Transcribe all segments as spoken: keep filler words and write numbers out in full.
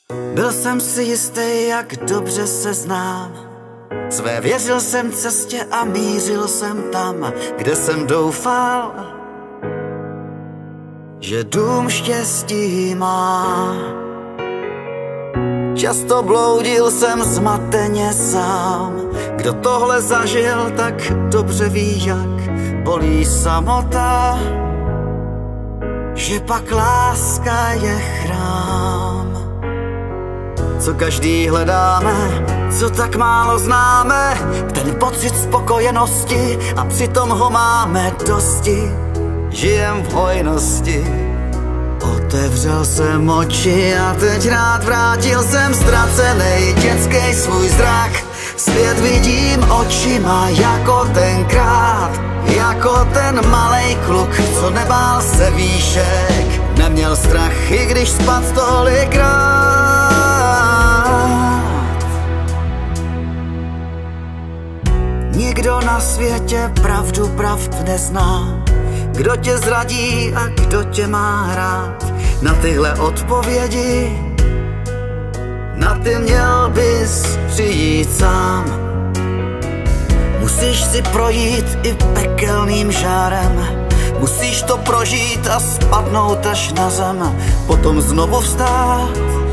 Byl jsem si jistý, jak dobře se znám. Své věřil jsem cestě a mířil jsem tam, kde jsem doufal, že dům štěstí má. Často bloudil jsem zmateně sám. Kdo tohle zažil, tak dobře ví, jak bolí samota, že pak láska je chrám. Co každý hledáme, co tak málo známe, ten pocit spokojenosti, a přitom ho máme dosti. Žijem v hojnosti. Otevřel jsem oči a teď rád vrátil jsem ztracenej dětský svůj zrak. Svět vidím očima jako tenkrát, jako ten malej kluk, co nebál se výšek, neměl strach, i když spad tolikrát. Nikdo na světě pravdu pravd nezná. Kdo tě zradí a kdo tě má rád? Na tyhle odpovědi, na ty měl bys přijít sám. Musíš si projít i pekelným žárem, musíš to prožít a spadnout až na zem, potom znovu vstát,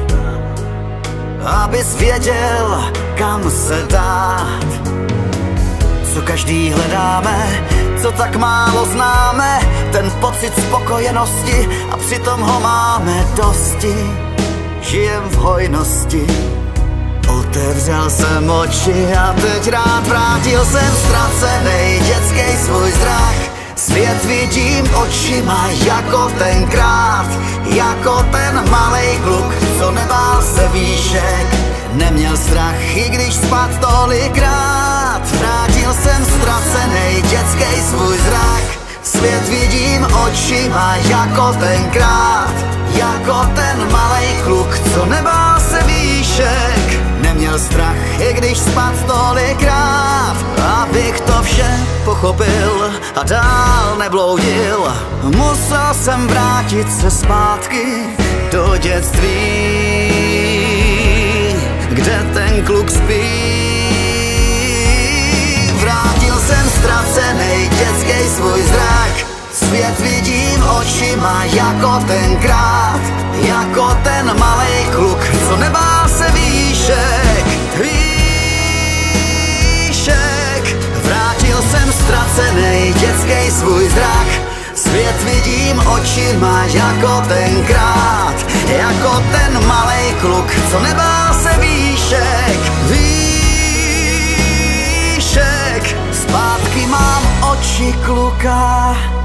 abys věděl, kam se dát. Co každý hledáme, co tak málo známe, ten pocit spokojenosti, a přitom ho máme dosti. Žijem v hojnosti. Otevřel jsem oči a teď rád vrátil jsem ztracenej dětský svůj zrak. Svět vidím očima jako tenkrát, jako ten malej kluk, co nebál se výšek, neměl strach, i když spad tolikrát. Vrátil jsem ztracenej dětský svůj zrak. Svět vidím očima jako tenkrát, jako ten malej kluk, co nebál se výšek, neměl strach, i když spad tolikrát. Abych to vše pochopil a dál nebloudil, musel jsem vrátit se zpátky do dětství, kde ten kluk spí. Vrátil jsem ztracenej dětský svůj zrak. Svět vidím očima jako tenkrát, jako ten malej kluk, co nebál se výšek, výšek. Vrátil jsem ztracenej dětský svůj zrak. Svět vidím očima jako tenkrát, jako ten malej kluk, co nebál se výšek, výšek. Zpátky mám oči kluka.